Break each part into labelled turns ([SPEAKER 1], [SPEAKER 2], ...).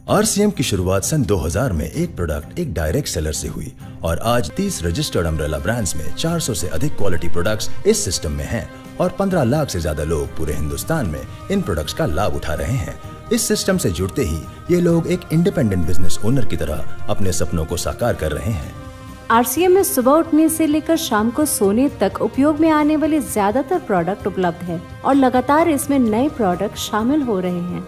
[SPEAKER 1] RCM की शुरुआत सन 2000 में एक प्रोडक्ट एक डायरेक्ट सेलर से हुई और आज 30 रजिस्टर्ड अम्ब्रेला ब्रांड्स में 400 से अधिक क्वालिटी प्रोडक्ट्स इस सिस्टम में हैं और 15 लाख से ज्यादा लोग पूरे हिंदुस्तान में इन प्रोडक्ट्स का लाभ उठा रहे हैं। इस सिस्टम से जुड़ते ही ये लोग एक इंडिपेंडेंट बिजनेस ओनर की तरह अपने सपनों को साकार कर रहे हैं।
[SPEAKER 2] आरसीएम में सुबह उठने से लेकर शाम को सोने तक उपयोग में आने वाले ज्यादातर प्रोडक्ट उपलब्ध है और लगातार इसमें नए प्रोडक्ट शामिल हो रहे हैं।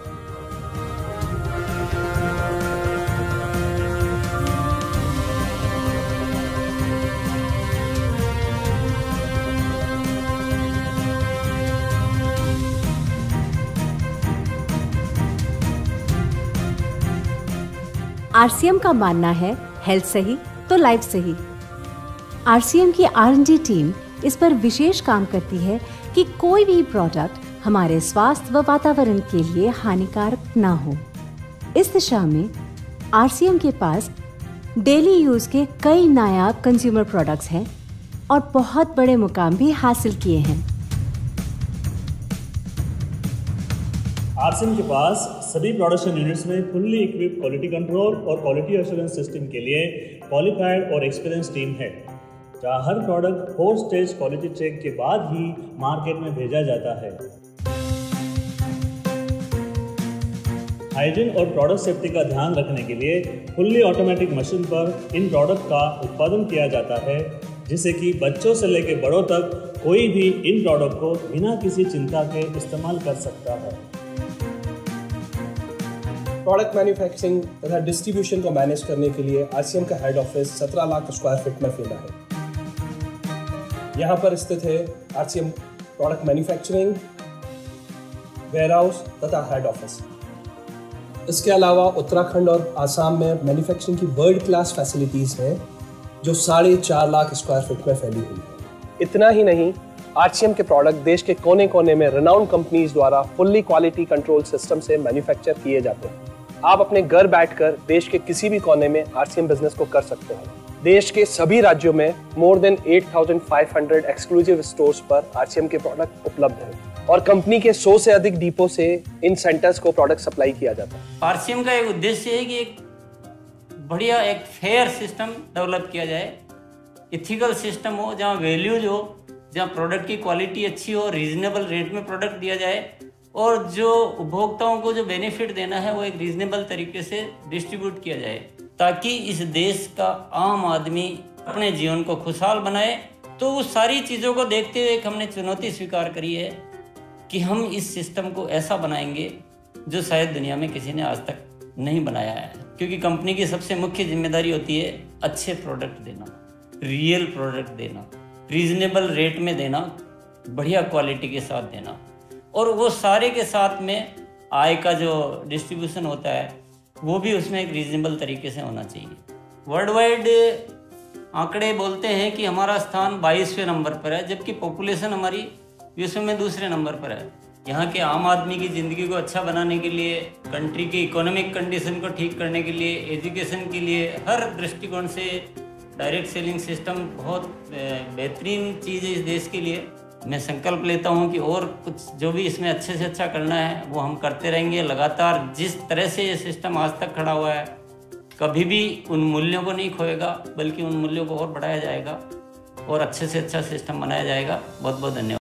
[SPEAKER 2] आरसीएम का मानना है हेल्थ सही तो लाइफ सही। आरसीएम की R&D टीम इस पर विशेष काम करती है कि कोई भी प्रोडक्ट हमारे स्वास्थ्य व वातावरण के लिए हानिकारक ना हो। इस दिशा में आरसीएम के पास डेली यूज के कई नायाब कंज्यूमर प्रोडक्ट्स हैं और बहुत बड़े मुकाम भी हासिल किए हैं।
[SPEAKER 3] आरसीएम के पास सभी प्रोडक्शन यूनिट्स में फुल्ली इक्विप्ड क्वालिटी कंट्रोल और क्वालिटी एश्योरेंस सिस्टम के लिए क्वालिफाइड और एक्सपीरियंस टीम है, जहां हर प्रोडक्ट 4 स्टेज क्वालिटी चेक के बाद ही मार्केट में भेजा जाता है। हाइजीन और प्रोडक्ट सेफ्टी का ध्यान रखने के लिए फुल्ली ऑटोमेटिक मशीन पर इन प्रोडक्ट का उत्पादन किया जाता है, जिससे कि बच्चों से लेकर बड़ों तक कोई भी इन प्रोडक्ट को बिना किसी चिंता के इस्तेमाल कर सकता है।
[SPEAKER 4] प्रोडक्ट मैन्युफैक्चरिंग तथा डिस्ट्रीब्यूशन को मैनेज करने के लिए आरसीएम का head office 17 lakh square feet में फैला है। यहाँ पर स्थित है आरसीएम प्रोडक्ट मैन्युफैक्चरिंग, वेयरहाउस तथा हेड ऑफिस। इसके अलावा उत्तराखंड और आसाम में मैन्युफैक्चरिंग की वर्ल्ड क्लास फैसिलिटीज़ हैं जो 4.5 लाख स्क्वायर फीट में फैली हुई है। इतना ही नहीं, आरसीएम के प्रोडक्ट देश के कोने कोने में रिनाउंड कंपनीज द्वारा फुल्ली क्वालिटी कंट्रोल सिस्टम से मैन्युफैक्चर किए जाते हैं। आप अपने घर बैठकर देश के किसी भी कोने में आरसीएम बिजनेस को कर सकते हैं। देश के सभी राज्यों में मोर देन 8,500 एक्सक्लूसिव स्टोर्स पर आरसीएम के प्रोडक्ट उपलब्ध हैं और कंपनी के 100 से अधिक डिपो से इन सेंटर्स को प्रोडक्ट सप्लाई किया जाता है।
[SPEAKER 5] आरसीएम का एक उद्देश्य है कि एक बढ़िया एक फेयर सिस्टम डेवलप किया जाए, इथिकल सिस्टम हो, जहाँ वैल्यूज हो, जहाँ प्रोडक्ट की क्वालिटी अच्छी हो, रीजनेबल रेट में प्रोडक्ट दिया जाए और जो उपभोक्ताओं को जो बेनिफिट देना है वो एक रीजनेबल तरीके से डिस्ट्रीब्यूट किया जाए, ताकि इस देश का आम आदमी अपने जीवन को खुशहाल बनाए। तो उस सारी चीज़ों को देखते हुए एक हमने चुनौती स्वीकार करी है कि हम इस सिस्टम को ऐसा बनाएंगे जो शायद दुनिया में किसी ने आज तक नहीं बनाया है, क्योंकि कंपनी की सबसे मुख्य जिम्मेदारी होती है अच्छे प्रोडक्ट देना, रियल प्रोडक्ट देना, रीजनेबल रेट में देना, बढ़िया क्वालिटी के साथ देना, और वो सारे के साथ में आय का जो डिस्ट्रीब्यूशन होता है वो भी उसमें एक रीजनेबल तरीके से होना चाहिए। वर्ल्ड वाइड आंकड़े बोलते हैं कि हमारा स्थान 22वें नंबर पर है, जबकि पॉपुलेशन हमारी विश्व में दूसरे नंबर पर है। यहाँ के आम आदमी की ज़िंदगी को अच्छा बनाने के लिए, कंट्री की इकोनॉमिक कंडीशन को ठीक करने के लिए, एजुकेशन के लिए, हर दृष्टिकोण से डायरेक्ट सेलिंग सिस्टम बहुत बेहतरीन चीज़ है इस देश के लिए। मैं संकल्प लेता हूं कि और कुछ जो भी इसमें अच्छे से अच्छा करना है वो हम करते रहेंगे लगातार। जिस तरह से ये सिस्टम आज तक खड़ा हुआ है, कभी भी उन मूल्यों को नहीं खोएगा, बल्कि उन मूल्यों को और बढ़ाया जाएगा और अच्छे से अच्छा सिस्टम बनाया जाएगा। बहुत बहुत धन्यवाद।